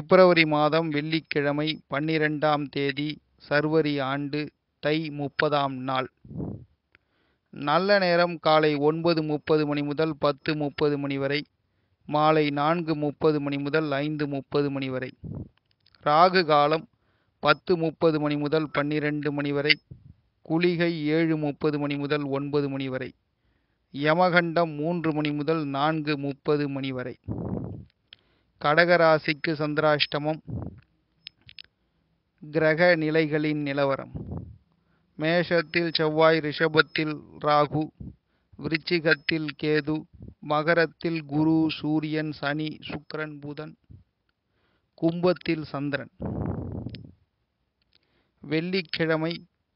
பிப்ரவரி மாதம் வெள்ளிக்கிழமை 12ஆம் தேதி சர்வரி ஆண்டு தை 30ஆம் நாள். நல்ல நேரம் காலை 9:30 மணி முதல் 10:30 மணி வரை, மாலை 4:30 மணி முதல் 5:30 மணி வரை. ராகு காலம் 10:30 மணி முதல் 12 மணி வரை. குளிகை 7:30 மணி முதல் 9 மணி வரை. யமகண்டம் 3 மணி முதல் 4:30 மணி வரை. கடகராசிக்கு சந்திராஷ்டமம். கிரக நிலைகளின் நிலவரம்: மேஷத்தில் செவ்வாய், ரிஷபத்தில் ராகு, விருச்சிகத்தில் கேது, மகரத்தில் குரு, சூரியன், சனி, சுக்கிரன், புதன், கும்பத்தில் சந்திரன். வெள்ளிக்கிழமை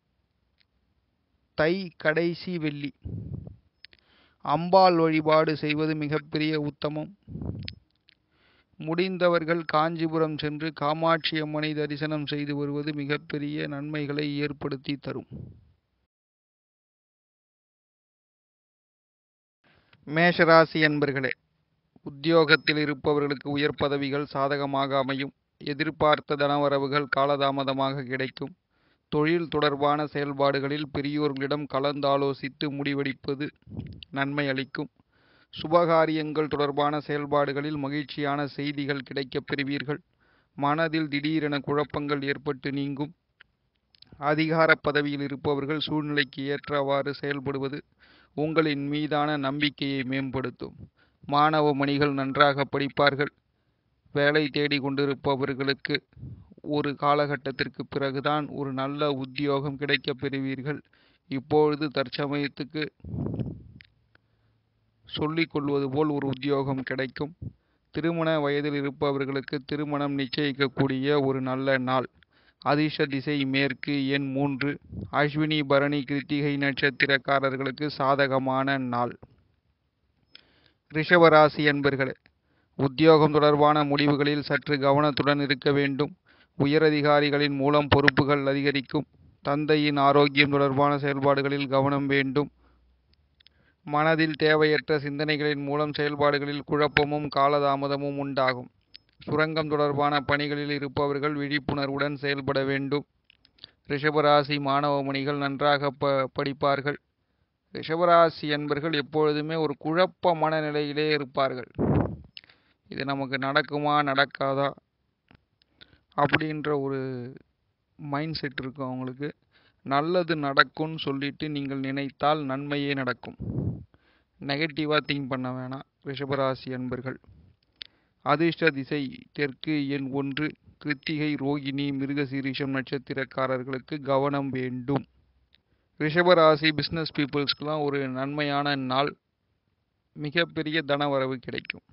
தை கடைசி வெள்ளி. அம்பாள் வழிபாடு செய்வது மிகப்பெரிய உத்தமம். முடிந்தவர்கள் காஞ்சிபுரம் சென்று காமாட்சி அம்மனை தரிசனம் செய்து வருவது மிகப்பெரிய நன்மைகளை ஏற்படுத்தி தரும். மேஷராசி அன்பர்களே, உத்தியோகத்தில் இருப்பவர்களுக்கு உயர் பதவிகள் சாதகமாக அமையும். எதிர்பார்த்த தனவரவுகள் காலதாமதமாக கிடைக்கும். தொழில் தொடர்பான செயல்பாடுகளில் பெரியோர்களிடம் கலந்தாலோசித்து முடிவெடுப்பது நன்மை அளிக்கும். சுபகாரியங்கள் தொடர்பான செயல்பாடுகளில் மகிழ்ச்சியான செய்திகள் கிடைக்கப் பெறுவீர்கள். மனதில் திடீரென குழப்பங்கள் ஏற்பட்டு நீங்கும். அதிகார பதவியில் இருப்பவர்கள் சூழ்நிலைக்கு ஏற்றவாறு செயல்படுவது உங்களின் மீதான நம்பிக்கையை மேம்படுத்தும். மாணவ மணிகள் நன்றாக படிப்பார்கள். வேலை தேடி கொண்டிருப்பவர்களுக்கு ஒரு காலகட்டத்திற்கு பிறகுதான் ஒரு நல்ல உத்தியோகம் கிடைக்கப் பெறுவீர்கள். இப்பொழுது தற்சமயத்துக்கு சொல்லிக் கொள்வது போல் ஒரு உத்தியோகம் கிடைக்கும். திருமண வயதில் இருப்பவர்களுக்கு திருமணம் நிச்சயிக்கக்கூடிய ஒரு நல்ல நாள். அதிர்ஷ்ட திசை மேற்கு, எண் 3. அஸ்வினி, பரணி, கிருத்திகை நட்சத்திரக்காரர்களுக்கு சாதகமான நாள். ரிஷபராசி என்பர்களே, உத்தியோகம் தொடர்பான முடிவுகளில் சற்று கவனத்துடன் இருக்க வேண்டும். உயரதிகாரிகளின் மூலம் பொறுப்புகள் அதிகரிக்கும். தந்தையின் ஆரோக்கியம் தொடர்பான செயல்பாடுகளில் கவனம் வேண்டும். மனதில் தேவையற்ற சிந்தனைகளின் மூலம் செயல்பாடுகளில் குழப்பமும் காலதாமதமும் உண்டாகும். சுரங்கம் தொடர்பான பணிகளில் இருப்பவர்கள் விழிப்புணர்வுடன் செயல்பட வேண்டும். ரிஷபராசி மாணவ மணிகள் நன்றாக படிப்பார்கள். ரிஷபராசி என்பர்கள் எப்பொழுதுமே ஒரு குழப்ப மனநிலையிலே இருப்பார்கள். இது நமக்கு நடக்குமா நடக்காதா அப்படின்ற ஒரு மைண்ட் செட் இருக்கும் அவங்களுக்கு. நல்லது நடக்கும்னு சொல்லிட்டு நீங்கள் நினைத்தால் நன்மையே நடக்கும். நெகட்டிவாக திங்க் பண்ண வேணாம் ரிஷபராசி அன்பர்கள். அதிர்ஷ்ட திசை தெற்கு, எண் 1. கிருத்திகை, ரோகிணி, மிருகசீரிஷம் நட்சத்திரக்காரர்களுக்கு கவனம் வேண்டும். ரிஷபராசி பிஸ்னஸ் பீப்புள்ஸ்க்கெலாம் ஒரு நன்மையான நாள். மிகப்பெரிய தனவரவு கிடைக்கும்.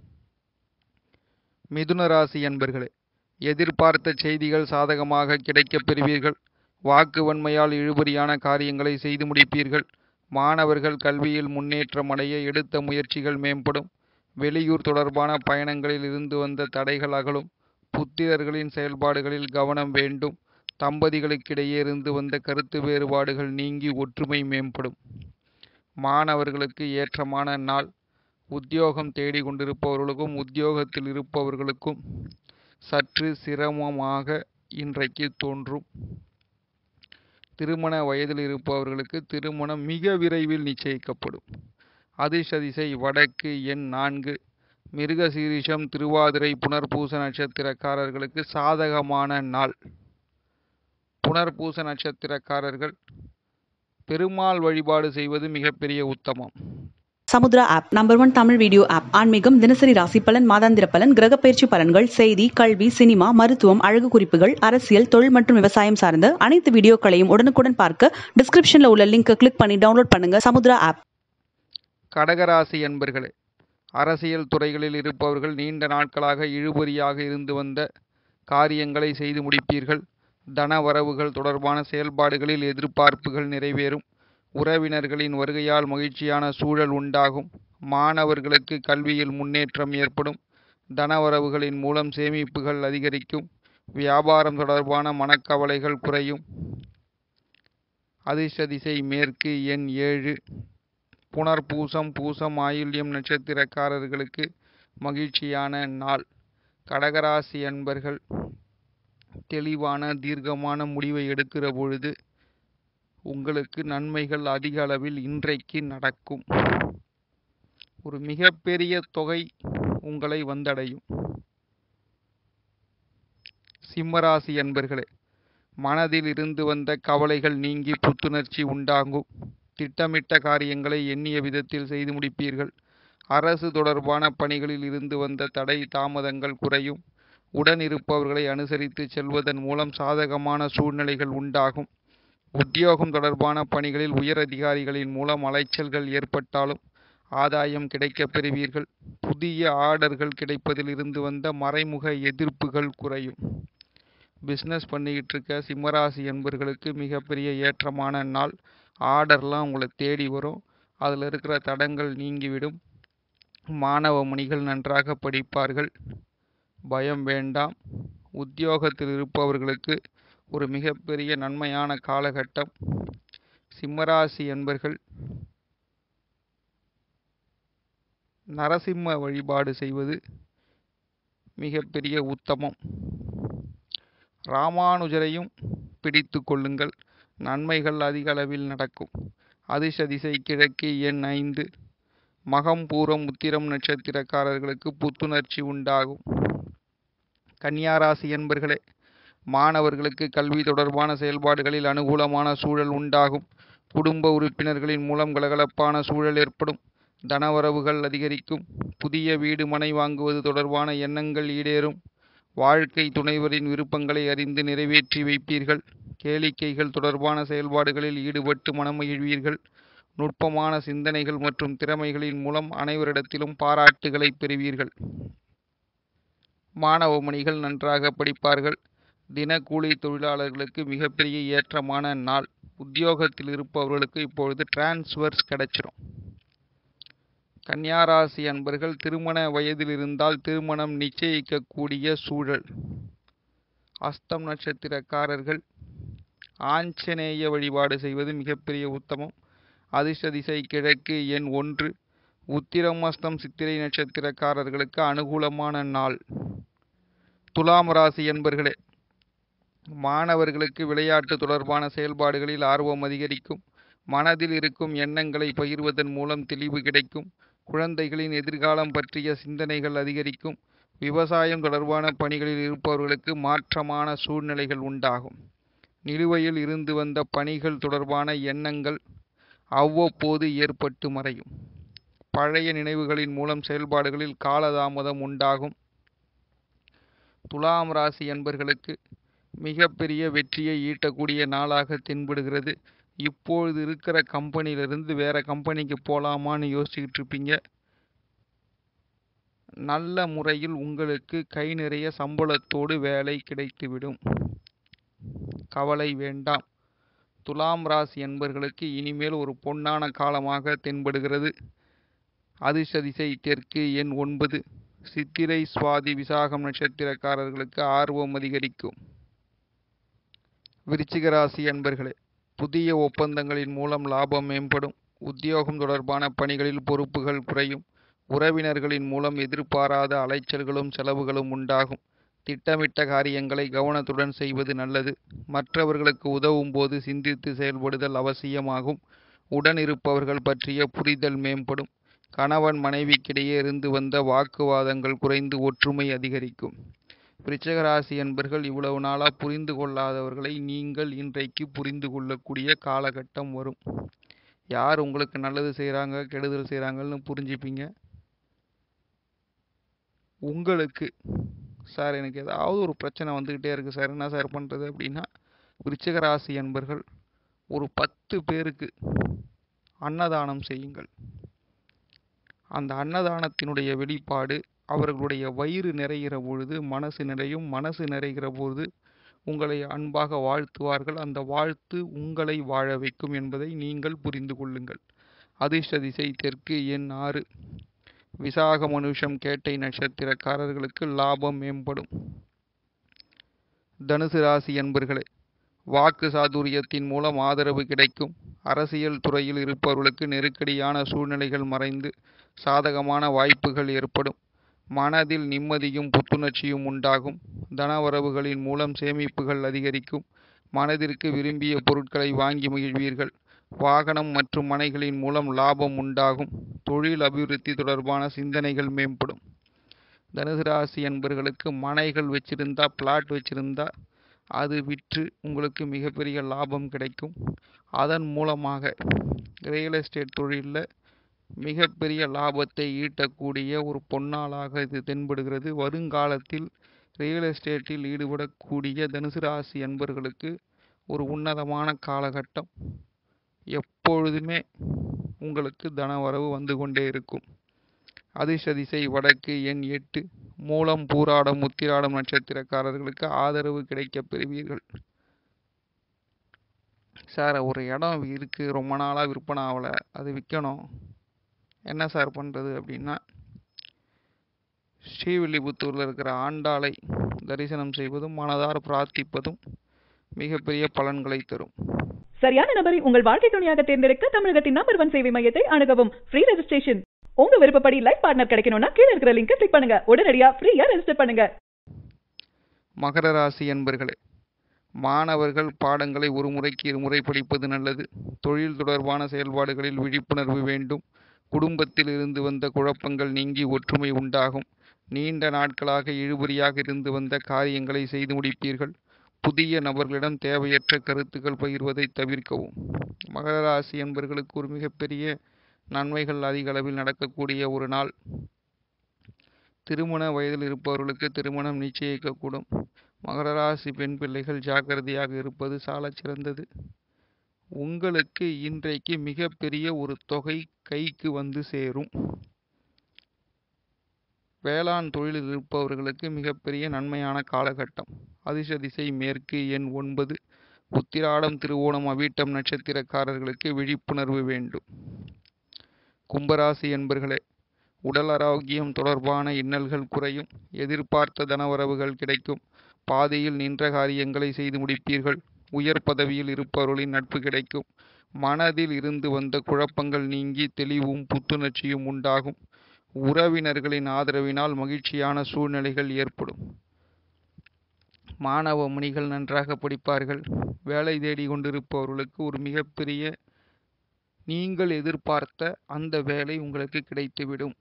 மிதுன ராசி அன்பர்களே, எதிர்பார்த்த செய்திகள் சாதகமாக கிடைக்கப் பெறுவீர்கள். வாக்கு வன்மையால் இழுபறியான காரியங்களை செய்து முடிப்பீர்கள். மாணவர்கள் கல்வியில் முன்னேற்றம் அடைய எடுத்த முயற்சிகள் மேம்படும். வெளியூர் தொடர்பான பயணங்களில் இருந்து வந்த தடைகள் அகலும். புத்திரர்களின் செயல்பாடுகளில் கவனம் வேண்டும். தம்பதிகளுக்கிடையே இருந்து வந்த கருத்து வேறுபாடுகள் நீங்கி ஒற்றுமை மேம்படும். மாணவர்களுக்கு ஏற்றமான நாள். உத்தியோகம் தேடி கொண்டிருப்பவர்களுக்கும் உத்தியோகத்தில் இருப்பவர்களுக்கும் சற்று சிரமமாக இன்றைக்கு தோன்றும். திருமண வயதில் இருப்பவர்களுக்கு திருமணம் மிக விரைவில் நிச்சயிக்கப்படும். அதிர்ஷ்ட திசை வடக்கு, எண் 4. மிருகசீரிஷம், திருவாதிரை, புனர்பூச நட்சத்திரக்காரர்களுக்கு சாதகமான நாள். புனர்பூச நட்சத்திரக்காரர்கள் பெருமாள் வழிபாடு செய்வது மிகப்பெரிய உத்தமம். Samudra app number 1 Tamil video app. ஆன்மீகம், தினசரி ராசி பலன், மாதாந்திர பலன், கிரக பயிற்சி பலன்கள், செய்தி, கல்வி, சினிமா, மருத்துவம், அழகு குறிப்புகள், அரசியல், தொழில் மற்றும் விவசாயம் சார்ந்த அனைத்து வீடியோக்களையும் உடனுக்குடன் பார்க்க டிஸ்கிரிப்ஷன்ல உள்ள லிங்கை கிளிக் பண்ணி டவுன்லோட் பண்ணுங்க சமுத்ரா ஆப். கடகராசி என்பர்களே, அரசியல் துறைகளில் இருப்பவர்கள் நீண்ட நாட்களாக இழுபறியாக இருந்து வந்த காரியங்களை செய்து முடிப்பீர்கள். தன வரவுகள் தொடர்பான செயல்பாடுகளில் எதிர்பார்ப்புகள் நிறைவேறும். உறவினர்களின் வருகையால் மகிழ்ச்சியான சூழல் உண்டாகும். மாணவர்களுக்கு கல்வியில் முன்னேற்றம் ஏற்படும். தனவரவுகளின் மூலம் சேமிப்புகள் அதிகரிக்கும். வியாபாரம் தொடர்பான மனக்கவலைகள் குறையும். அதிர்ஷ்ட திசை மேற்கு, எண் 7. புனர்பூசம், பூசம், ஆயில்யம் நட்சத்திரக்காரர்களுக்கு மகிழ்ச்சியான நாள். கடகராசி அன்பர்கள் தெளிவான தீர்க்கமான முடிவை எடுக்கிற பொழுது உங்களுக்கு நன்மைகள் அதிக அளவில் இன்றைக்கு நடக்கும். ஒரு மிகப்பெரிய தொகை உங்களை வந்தடையும். சிம்மராசி அன்பர்களே, மனதில் இருந்து வந்த கவலைகள் நீங்கி புத்துணர்ச்சி உண்டாகும். திட்டமிட்ட காரியங்களை எண்ணிய விதத்தில் செய்து முடிப்பீர்கள். அரசு தொடர்பான பணிகளில் இருந்து வந்த தடை தாமதங்கள் குறையும். உடன் இருப்பவர்களை அனுசரித்து செல்வதன் மூலம் சாதகமான சூழ்நிலைகள் உண்டாகும். உத்தியோகம் தொடர்பான பணிகளில் உயர் அதிகாரிகளின் மூலம் அலைச்சல்கள் ஏற்பட்டாலும் ஆதாயம் கிடைக்கப் பெறுவீர்கள். புதிய ஆர்டர்கள் கிடைப்பதில் இருந்து வந்த மறைமுக எதிர்ப்புகள் குறையும். பிஸ்னஸ் பண்ணிக்கிட்டு இருக்க சிம்மராசி என்பர்களுக்கு மிகப்பெரிய ஏற்றமான நாள். ஆர்டர்லாம் உங்களை தேடி வரும். அதில் இருக்கிற தடங்கள் நீங்கிவிடும். மாணவ மணிகள் நன்றாக படிப்பார்கள். பயம் வேண்டாம். உத்தியோகத்தில் இருப்பவர்களுக்கு ஒரு மிகப்பெரிய நன்மையான காலகட்டம். சிம்மராசி என்பர்கள் நரசிம்ம வழிபாடு செய்வது மிகப்பெரிய உத்தமம். ராமானுஜரையும் பிடித்து கொள்ளுங்கள். நன்மைகள் அதிக அளவில் நடக்கும். அதிர்ஷ்ட திசை கிழக்கு, எண் 5. மகம் பூரம் உத்திரம் நட்சத்திரக்காரர்களுக்கு புத்துணர்ச்சி உண்டாகும். கன்னியாராசி என்பர்களே, மாணவர்களுக்கு கல்வி தொடர்பான செயல்பாடுகளில் அனுகூலமான சூழல் உண்டாகும். குடும்ப உறுப்பினர்களின் மூலம் கலகலப்பான சூழல் ஏற்படும். தனவரவுகள் அதிகரிக்கும். புதிய வீடு மனை வாங்குவது தொடர்பான எண்ணங்கள் ஈடேறும். வாழ்க்கை துணைவரின் விருப்பங்களை அறிந்து நிறைவேற்றி வைப்பீர்கள். கேளிக்கைகள் தொடர்பான செயல்பாடுகளில் ஈடுபட்டு மனமகிழ்வீர்கள். நுட்பமான சிந்தனைகள் மற்றும் திறமைகளின் மூலம் அனைவரிடத்திலும் பாராட்டுகளை பெறுவீர்கள். மாணவ மணிகள் நன்றாக படிப்பார்கள். தினக்கூலி தொழிலாளர்களுக்கு மிகப்பெரிய ஏற்றமான நாள். உத்தியோகத்தில் இருப்பவர்களுக்கு இப்பொழுது டிரான்ஸ்ஃபர்ஸ் கிடைச்சிடும். கன்னியாராசி அன்பர்கள் திருமண வயதில் இருந்தால் திருமணம் நிச்சயிக்கக்கூடிய சூழல். அஸ்தம் நட்சத்திரக்காரர்கள் ஆஞ்சநேய வழிபாடு செய்வது மிகப்பெரிய உத்தமம். அதிர்ஷ்ட திசை கிழக்கு, எண் 1. உத்திரம் அஸ்தம் சித்திரை நட்சத்திரக்காரர்களுக்கு அனுகூலமான நாள். துலாம் ராசி என்பர்களே, மாணவர்களுக்கு விளையாட்டு தொடர்பான செயல்பாடுகளில் ஆர்வம் அதிகரிக்கும். மனதில் இருக்கும் எண்ணங்களை பகிர்வதன் மூலம் தெளிவு கிடைக்கும். குழந்தைகளின் எதிர்காலம் பற்றிய சிந்தனைகள் அதிகரிக்கும். விவசாயம் தொடர்பான பணிகளில் இருப்பவர்களுக்கு மாற்றமான சூழ்நிலைகள் உண்டாகும். நிலுவையில் இருந்து வந்த பணிகள் தொடர்பான எண்ணங்கள் அவ்வப்போது ஏற்பட்டு மறையும். பழைய நினைவுகளின் மூலம் செயல்பாடுகளில் காலதாமதம் உண்டாகும். துலாம் ராசி என்பர்களுக்கு மிகப்பெரிய வெற்றியை ஈட்டக்கூடிய நாளாக தென்படுகிறது. இப்பொழுது இருக்கிற கம்பெனியிலிருந்து வேற கம்பெனிக்கு போகலாமான்னு யோசிச்சுக்கிட்டு இருப்பீங்க. நல்ல முறையில் உங்களுக்கு கை நிறைய சம்பளத்தோடு வேலை கிடைத்துவிடும். கவலை வேண்டாம். துலாம் ராசி என்பர்களுக்கு இனிமேல் ஒரு பொன்னான காலமாக தென்படுகிறது. அதிர்ஷ்ட திசை தெற்கு, எண் 9. சித்திரை சுவாதி விசாகம் நட்சத்திரக்காரர்களுக்கு ஆர்வம் அதிகரிக்கும். விருச்சிக ராசி அன்பர்களே, புதிய ஒப்பந்தங்களின் மூலம் லாபம் மேம்படும். உத்தியோகம் தொடர்பான பணிகளில் பொறுப்புகள் குறையும். உறவினர்களின் மூலம் எதிர்பாராத அலைச்சல்களும் செலவுகளும் உண்டாகும். திட்டமிட்ட காரியங்களை கவனத்துடன் செய்வது நல்லது. மற்றவர்களுக்கு உதவும் போது சிந்தித்து செயல்படுதல் அவசியமாகும். உடன் இருப்பவர்கள் பற்றிய புரிதல் மேம்படும். கணவன் மனைவிக்கிடையே இருந்து வந்த வாக்குவாதங்கள் குறைந்து ஒற்றுமை அதிகரிக்கும். விருச்சிக ராசி என்பர்கள் இவ்வளவு நாளாக புரிந்து கொள்ளாதவர்களை நீங்கள் இன்றைக்கு புரிந்து கொள்ளக்கூடிய காலகட்டம் வரும். யார் உங்களுக்கு நல்லது செய்கிறாங்க கெடுதல் செய்கிறாங்கன்னு புரிஞ்சுப்பீங்க. உங்களுக்கு சார் எனக்கு ஏதாவது ஒரு பிரச்சனை வந்துக்கிட்டே இருக்குது சார், என்ன சார் பண்ணுறது அப்படின்னா, விருச்சிக ராசி என்பர்கள் ஒரு 10 பேருக்கு அன்னதானம் செய்யுங்கள். அந்த அன்னதானத்தினுடைய வெளிப்பாடு அவர்களுடைய வயிறு நிறைகிற பொழுது மனசு நிறையும். மனசு நிறைகிற பொழுது உங்களை அன்பாக வாழ்த்துவார்கள். அந்த வாழ்த்து உங்களை வாழ வைக்கும் என்பதை நீங்கள் புரிந்து கொள்ளுங்கள். அதிர்ஷ்ட திசை தெற்கு, எண் 6. விசாக மனுஷம் கேட்டை நட்சத்திரக்காரர்களுக்கு லாபம் மேம்படும். தனுசு ராசி என்பர்களே, வாக்கு சாதுரியத்தின் மூலம் ஆதரவு கிடைக்கும். அரசியல் துறையில் இருப்பவர்களுக்கு நெருக்கடியான சூழ்நிலைகள் மறைந்து சாதகமான வாய்ப்புகள் ஏற்படும். மனதில் நிம்மதியும் புத்துணர்ச்சியும் உண்டாகும். தனவரவுகளின் மூலம் சேமிப்புகள் அதிகரிக்கும். மனதிற்கு விரும்பிய பொருட்களை வாங்கி மகிழ்வீர்கள். வாகனம் மற்றும் மனைகளின் மூலம் லாபம் உண்டாகும். தொழில் அபிவிருத்தி தொடர்பான சிந்தனைகள் மேம்படும். தனுசு ராசி என்பர்களுக்கு மனைகள் வச்சிருந்தா, பிளாட் வச்சிருந்தா அது விற்று உங்களுக்கு மிகப்பெரிய லாபம் கிடைக்கும். அதன் மூலமாக ரியல் எஸ்டேட் தொழிலில் மிகப்பெரிய லாபத்தை ஈட்டக்கூடிய ஒரு பொன்னாளாக இது தென்படுகிறது. வருங்காலத்தில் ரியல் எஸ்டேட்டில் ஈடுபடக்கூடிய தனுசு ராசி என்பர்களுக்கு ஒரு உன்னதமான காலகட்டம். எப்பொழுதுமே உங்களுக்கு தனவரவு வந்து கொண்டே இருக்கும். அதிர்ஷ்ட திசை வடக்கு, எண் 8. மூலம், பூராடம், உத்திராடம் நட்சத்திரக்காரர்களுக்கு ஆதரவு கிடைக்கப் பெறுவீர்கள். சார், ஒரு இடம் இருக்கு, ரொம்ப நாளாக விற்பனை ஆகலை, அது விற்கணும், என்ன சார் பண்ணுறது அப்படின்னா, ஸ்ரீவில்லிபுத்தூரில் இருக்கிற ஆண்டாளை தரிசனம் செய்வதும் மனதார பிரார்த்திப்பதும் மிகப்பெரிய பலன்களை தரும். சரியான நபரை உங்கள் வாழ்க்கை துணையாக தேர்ந்தெடுக்க தமிழகத்தின் நம்பர் 1 சேவை மையத்தை அணுகவும். Free registration. உங்க விருப்பப்படி லைஃப் பார்ட்னர் கிடைக்கணும்னா கீழே இருக்கிற லிங்கை கிளிக் பண்ணுங்க. உடனடியா ஃப்ரீயா ரெஜிஸ்டர் பண்ணுங்க. மகர ராசி என்பர்களே, மாணவர்கள் பாடங்களை ஒரு முறைக்கு இருமுறை படிப்பது நல்லது. தொழில் தொடர்பான செயல்பாடுகளில் விழிப்புணர்வு வேண்டும். குடும்பத்தில் இருந்து வந்த குழப்பங்கள் நீங்கி ஒற்றுமை உண்டாகும். நீண்ட நாட்களாக இழுபறியாக இருந்து வந்த காரியங்களை செய்து முடிப்பீர்கள். புதிய நபர்களிடம் தேவையற்ற கருத்துக்கள் பகிர்வதை தவிர்க்கவும். மகர ராசி என்பர்களுக்கு ஒரு மிகப்பெரிய நன்மைகள் அதிக அளவில் நடக்கக்கூடிய ஒரு நாள். திருமண வயதில் இருப்பவர்களுக்கு திருமணம் நிச்சயிக்கக்கூடும். மகர ராசி பெண் பிள்ளைகள் ஜாக்கிரதையாக இருப்பது சாலச் சிறந்தது. உங்களுக்கு இன்றைக்கு மிகப்பெரிய ஒரு தொகை கைக்கு வந்து சேரும். வேளாண் தொழிலில் இருப்பவர்களுக்கு மிகப்பெரிய நன்மையான காலகட்டம். அதிர்ஷ்ட திசை மேற்கு, எண் 9. உத்திராடம், திருவோணம், அவிட்டம் நட்சத்திரக்காரர்களுக்கு விழிப்புணர்வு வேண்டும். கும்பராசி என்பர்களே, உடல் ஆரோக்கியம் தொடர்பான இன்னல்கள் குறையும். எதிர்பார்த்த தனவரவுகள் கிடைக்கும். பாதையில் நின்ற காரியங்களை செய்து முடிப்பீர்கள். உயர் பதவியில் இருப்பவர்களின் நட்பு கிடைக்கும். மனதில் இருந்து வந்த குழப்பங்கள் நீங்கி தெளிவும் புத்துணர்ச்சியும் உண்டாகும். உறவினர்களின் ஆதரவினால் மகிழ்ச்சியான சூழ்நிலைகள் ஏற்படும். மாணவ மணிகள் நன்றாக படிப்பார்கள். வேலை தேடி கொண்டிருப்பவர்களுக்கு ஒரு மிகப்பெரிய நீங்கள் எதிர்பார்த்த அந்த வேலை உங்களுக்கு கிடைத்துவிடும்.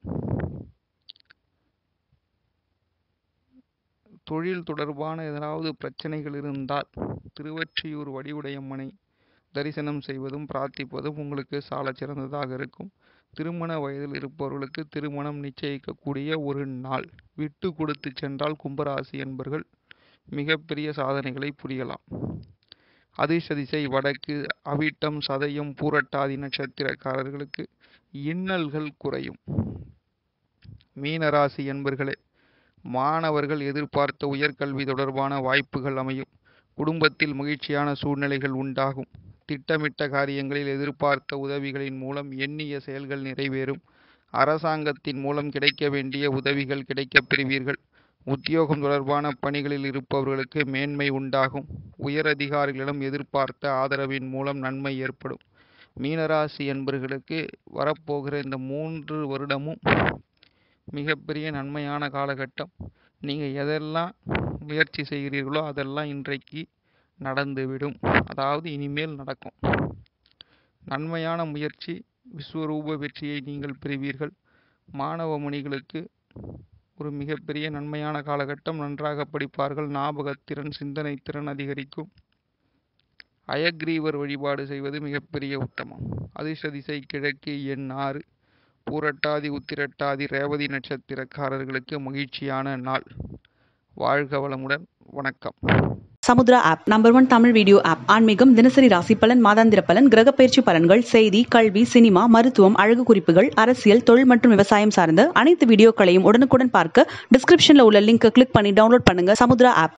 தொழில் தொடர்பான ஏதாவது பிரச்சனைகள் இருந்தால் திருவொற்றியூர் வடிவுடையம்மனை தரிசனம் செய்வதும் பிரார்த்திப்பதும் உங்களுக்கு சாலச் சிறந்ததாக இருக்கும். திருமண வயதில் இருப்பவர்களுக்கு திருமணம் நிச்சயிக்கக்கூடிய ஒரு நாள். விட்டு கொடுத்து சென்றால் கும்பராசி என்பர்கள் மிகப்பெரிய சாதனைகளை புரியலாம். அதிர்ஷ்ட திசை வடக்கு, அவிட்டம், சதயம், பூரட்டாதி நட்சத்திரக்காரர்களுக்கு இன்னல்கள் குறையும். மீனராசி என்பர்களே, மாணவர்கள் எதிர்பார்த்த உயர்கல்வி தொடர்பான வாய்ப்புகள் அமையும். குடும்பத்தில் மகிழ்ச்சியான சூழ்நிலைகள் உண்டாகும். திட்டமிட்ட காரியங்களில் எதிர்பார்த்த உதவிகளின் மூலம் எண்ணிய செயல்கள் நிறைவேறும். அரசாங்கத்தின் மூலம் கிடைக்க வேண்டிய உதவிகள் கிடைக்கப் பெறுவீர்கள். உத்தியோகம் தொடர்பான பணிகளில் இருப்பவர்களுக்கு மேன்மை உண்டாகும். உயர் அதிகாரிகளிடம் எதிர்பார்த்த ஆதரவின் மூலம் நன்மை ஏற்படும். மீனராசி என்பவர்களுக்கு வரப்போகிற இந்த 3 வருடமும் மிகப்பெரிய நன்மையான காலகட்டம். நீங்கள் எதெல்லாம் முயற்சி செய்கிறீர்களோ அதெல்லாம் இன்றைக்கு நடந்துவிடும். அதாவது இனிமேல் நடக்கும். நன்மையான முயற்சி, விஸ்வரூப வெற்றியை நீங்கள் பெறுவீர்கள். மாணவ மணிகளுக்கு ஒரு மிகப்பெரிய நன்மையான காலகட்டம். நன்றாக படிப்பார்கள். ஞாபகத்திறன், சிந்தனை திறன் அதிகரிக்கும். அயக்ரீவர் வழிபாடு செய்வது மிகப்பெரிய உத்தமம். அதிர்ஷ்ட திசை கிழக்கு, எண் 6. பூரட்டாதி, உத்திரட்டாதி, ரேவதி நட்சத்திரக்காரர்களுக்கு மகிழ்ச்சியான நாள். வாழ்க வளமுடன். வணக்கம். Samudra app number 1 Tamil video app. ஆன்மீகம், தினசரி ராசி பலன், மாதாந்திர பலன், கிரக பயிற்சி பலன்கள், செய்தி, கல்வி, சினிமா, மருத்துவம், அழகு குறிப்புகள், அரசியல், தொழில் மற்றும் விவசாயம் சார்ந்த அனைத்து வீடியோக்களையும் உடனுக்குடன் பார்க்க டிஸ்கிரிப்ஷன்ல உள்ள லிங்கை கிளிக் பண்ணி டவுன்லோட் பண்ணுங்க சமுத்ரா ஆப்.